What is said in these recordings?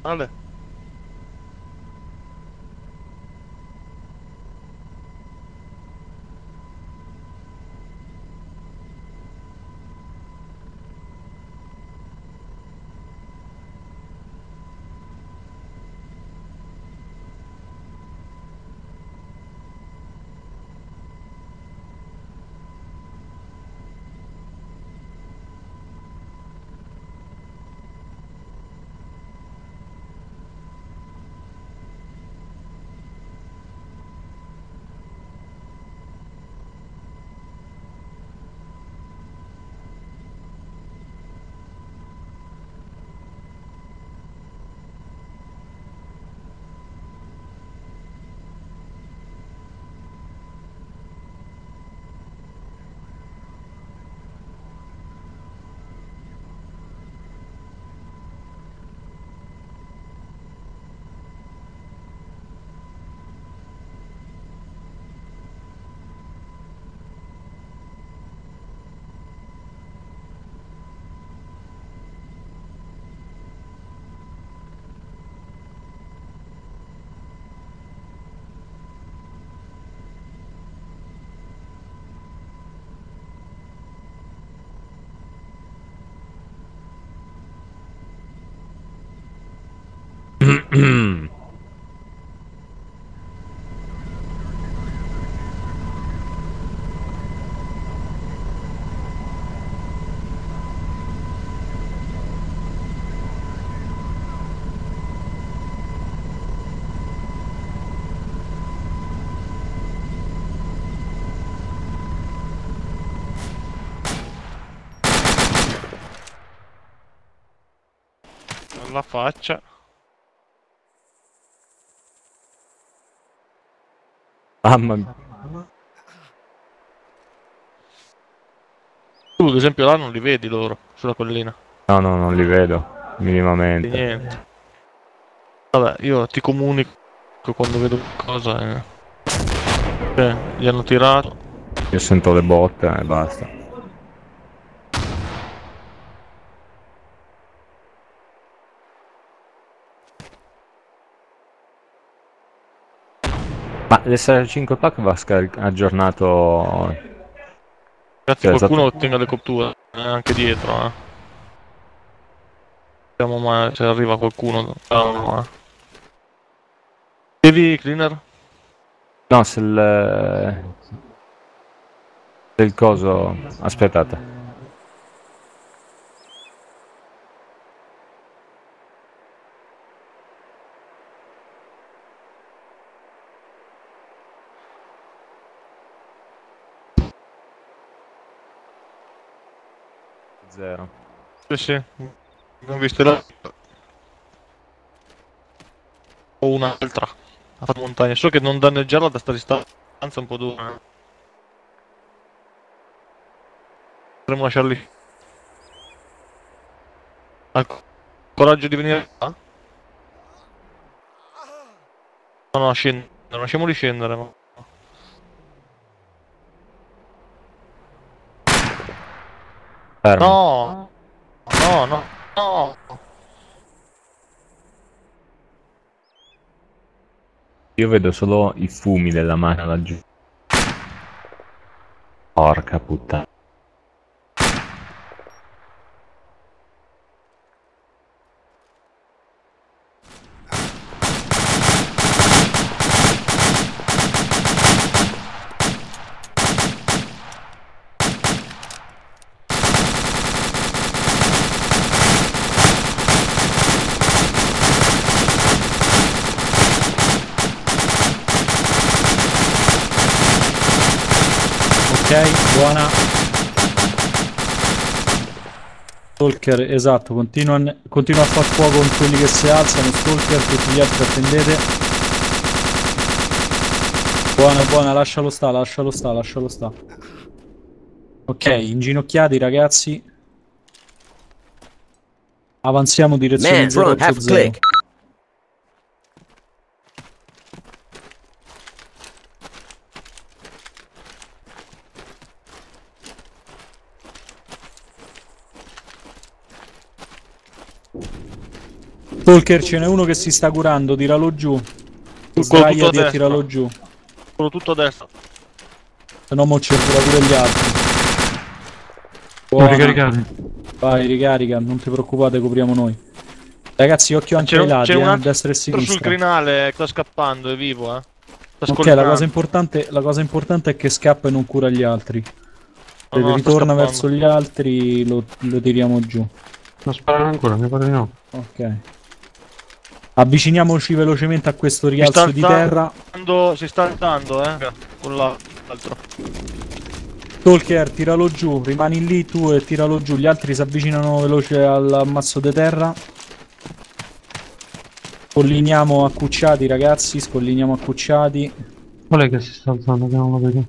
Vale. La faccia. Mamma mia. Tu ad esempio là non li vedi loro, sulla collina. No, no, non li vedo Di minimamente. niente. Vabbè, io ti comunico quando vedo qualcosa gli hanno tirato. Io sento le botte e basta. Ma l'SR5 pack va aggiornato. Ragazzi, Cioè, qualcuno ottenga le copture, anche dietro, eh. Vediamo mai se arriva qualcuno. Devi cleaner? No, se il coso. Aspettate. Zero. Sì, sì. Abbiamo visto là. O un'altra. Ha fatto montagna. So che non danneggiarla da sta distanza è un po' dura. Potremmo lasciarli. Ha il coraggio di venire qua? No, no, scendere. Lasciamoli scendere. Fermi. No! No, no, no! Io vedo solo i fumi della mano laggiù. Porca puttana. Ok, buona. Stalker, esatto, continua a far fuoco con quelli che si alzano. Stalker, tutti gli altri attendete. Buona, buona, lascialo sta, lascialo sta, lascialo sta. Ok, inginocchiati ragazzi. Avanziamo direzione Man, front, half 080. click. Stalker, ce n'è uno che si sta curando, tiralo giù. Quello tutto a Sdraiati e destra. tiralo giù. Quello tutto a destra. Se no mo ci cura pure gli altri. Sono Buona. ricaricati. Vai, ricarica, non ti preoccupate, copriamo noi. Ragazzi, occhio anche ai lati, un a altro destra e a sul sinistra. crinale che sta scappando, è vivo, Sta Ok, la cosa importante è che scappa e non cura gli altri. Se No, sta ritorna scappando. verso gli altri, lo tiriamo giù. Non sparano ancora, mi pare di no. Ok. Avviciniamoci velocemente a questo rialzo di terra. Si sta alzando, con l'altro. Talker, tiralo giù, rimani lì tu e tiralo giù. Gli altri si avvicinano veloce al mazzo di terra. Scolliniamo accucciati, ragazzi, scolliniamo accucciati. Qual è che si sta alzando? Che non lo vedo.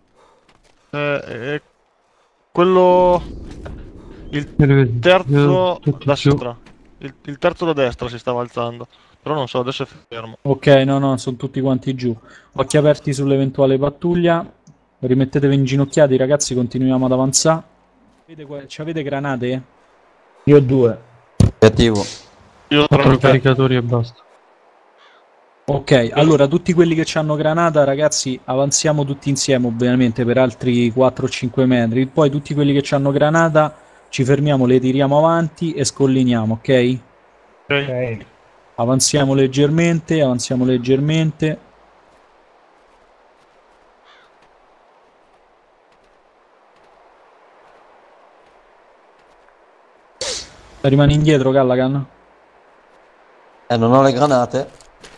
Quello... Il Io li vedo. terzo Io tutti da giù. destra. Il terzo da destra si stava alzando. Però non so, adesso è fermo. Ok, no, sono tutti quanti giù. Occhi aperti sull'eventuale pattuglia. Rimettetevi inginocchiati, ragazzi, continuiamo ad avanzare. Ci avete granate? Io ho 2. Attivo. Io ho 4 tre. caricatori e basta. Ok, allora tutti quelli che hanno granata, ragazzi, avanziamo tutti insieme, ovviamente, per altri 4-5 metri. Poi tutti quelli che hanno granata, ci fermiamo, le tiriamo avanti e scolliniamo, ok? Ok. Avanziamo leggermente, avanziamo leggermente. Rimani indietro, Callaghan. Non ho le granate.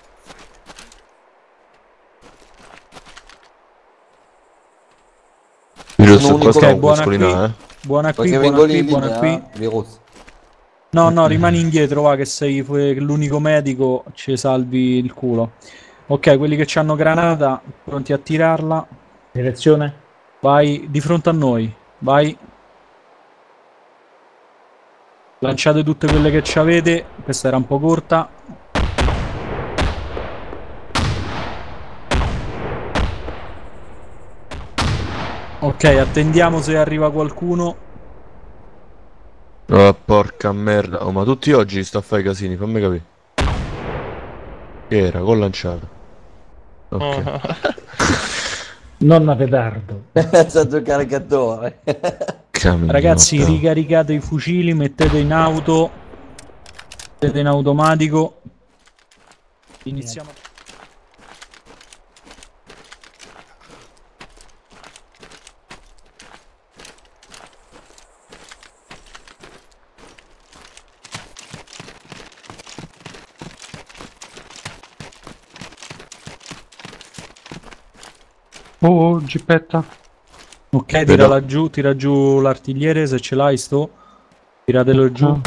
Virus, Sono qua unico- stiamo Ok, buona scolinare, Buona qui, Perché buona vengo lì qui, in buona qui. linea, virus. No, rimani indietro, va, che sei l'unico medico, ci salvi il culo. Ok, quelli che hanno granata, pronti a tirarla. Direzione? Vai di fronte a noi, vai. Lanciate tutte quelle che ci avete, questa era un po' corta. Ok, attendiamo se arriva qualcuno. Oh, porca merda. Oh, ma tutti oggi sta a fare i casini, fammi capire. Che era? Con lanciato. Ok. Nonna petardo. Senza il caricatore. Camminata. Ragazzi, ricaricate i fucili, mettete in auto. Mettete in automatico. Iniziamo. Oh, gippetta. Ok, Vedo. tira giù l'artigliere se ce l'hai sto. Tiratelo giù.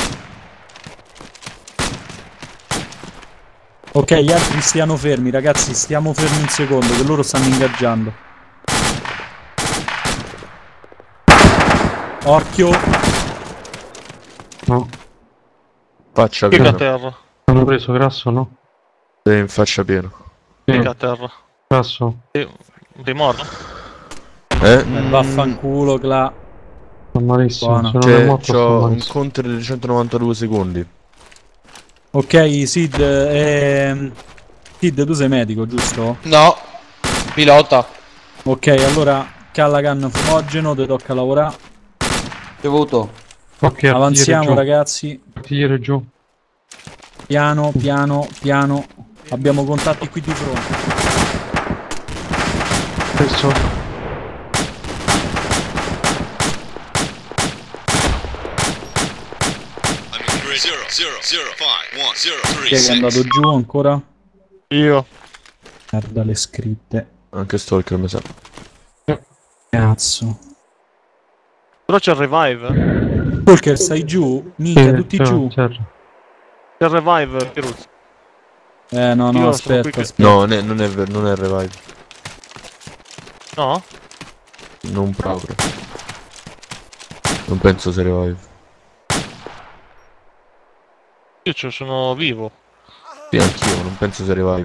Ok, gli altri stiano fermi, ragazzi, stiamo fermi un secondo che loro stanno ingaggiando. Occhio. No, Faccia Piega a pieno. terra. hanno preso grasso, no? Sei in faccia pieno. Piega a terra. Grasso. Sei morto? Vaffanculo, Cla. Sto malissimo. Buono. Se non è morto, sto C'ho un malissimo. counter di 192 secondi. Ok, Sid, Sid, tu sei medico, giusto? No, pilota. Ok, allora Callaghan fumogeno, ti tocca lavorare. Ricevuto. Ok, Avanziamo, artigliere giù. ragazzi. Artigliere giù. Piano, piano, piano. Abbiamo contatti qui di fronte. Adesso. Chi è che è andato giù ancora? Io. Merda le scritte. Anche Stalker mi sa. Cazzo. Però c'è il revive. Talker, stai giù? Minchia, tutti giù. C'è il revive, Piruz. No, Io sono aspetta, qui che- aspetta. No, non è vero, non è revive. No? Non proprio. Non penso sia revive. Io sono vivo. Sì, anch'io, non penso sia revive.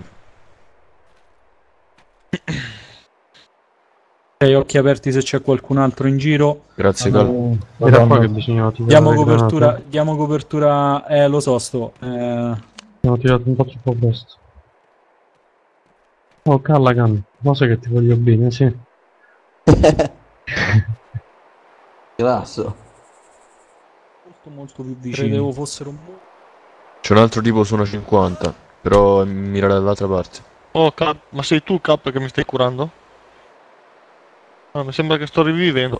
Ok, occhi aperti se c'è qualcun altro in giro. Grazie, Cal. Era qua che bisognava tirare Diamo le copertura, granate. diamo copertura, lo so, sto. Ho tirato un po' troppo presto. Oh, Callaghan, lo sai che ti voglio bene, sì. Grasso. Molto più vicino. Credevo fossero un po'. C'è un altro tipo su una 50, però mira dall'altra parte. Oh, ma sei tu, Cap, che mi stai curando? Ah, mi sembra che sto rivivendo.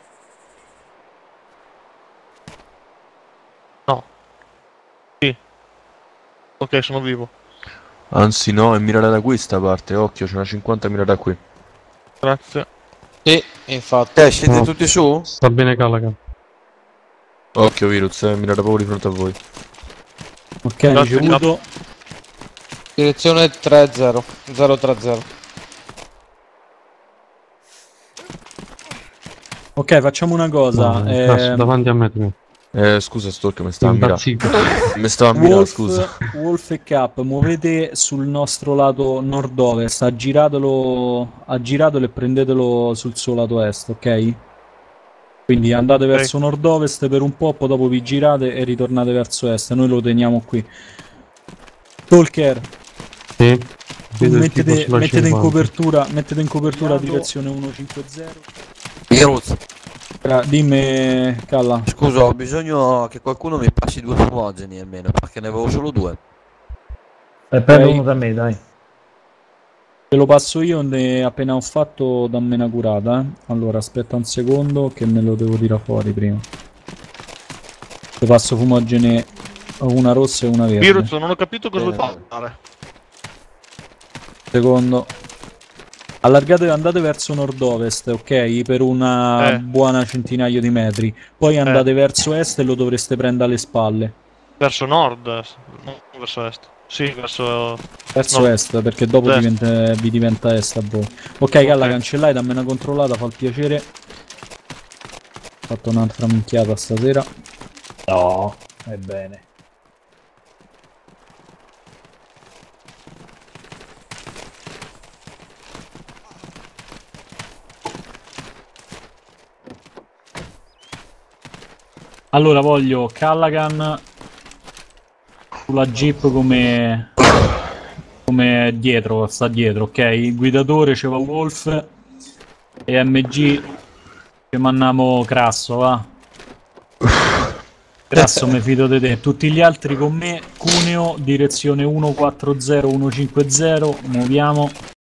No. Sì. Ok, sono vivo. Anzi no, è mirare da questa parte, occhio, c'è una 50 mira da qui. Grazie. Sì, infatti. Siete tutti su? Sta bene Callaghan. Occhio Virus, mirare proprio di fronte a voi. Ok, Grazie, ricevuto. Direzione 30. 030. Ok, facciamo una cosa. No, Grasso, davanti a me tu. Scusa Stork, mi stava a mirare. Impazzito. Mi stava a mirare, scusa. Wolf e Cap, muovete sul nostro lato nord-ovest, aggiratelo e prendetelo sul suo lato est, ok? Quindi andate verso nord-ovest per un po', poi dopo vi girate e ritornate verso est, noi lo teniamo qui. Talker, Sì. Vedo il tipo sulla mettete in 50. copertura direzione 150. Virus. Dimmi, Calla. Scusa, ho bisogno che qualcuno mi passi 2 fumogeni almeno, perché ne avevo solo 2. Prendo uno da me, dai. Te lo passo io appena ho fatto, dammi una curata. Allora, aspetta un secondo che me lo devo tirare fuori prima. Te passo fumogene, una rossa e una verde. Virus, non ho capito cosa vuoi fare. Secondo. Allargate, andate verso nord-ovest, ok? Per una buona centinaio di metri. Poi andate verso est e lo dovreste prendere alle spalle. Verso nord, non verso est. Sì, verso Est, perché dopo vi diventa est a voi. Ok, Calla, cancellai, dammi una controllata, fa il piacere. Ho fatto un'altra minchiata stasera. No, ebbene. Allora voglio Callaghan sulla jeep come dietro, sta dietro, ok? Il guidatore c'è va Wolf e MG che mandiamo Crasso, va? Crasso, mi fido di te. Tutti gli altri con me, Cuneo, direzione 140 150, muoviamo.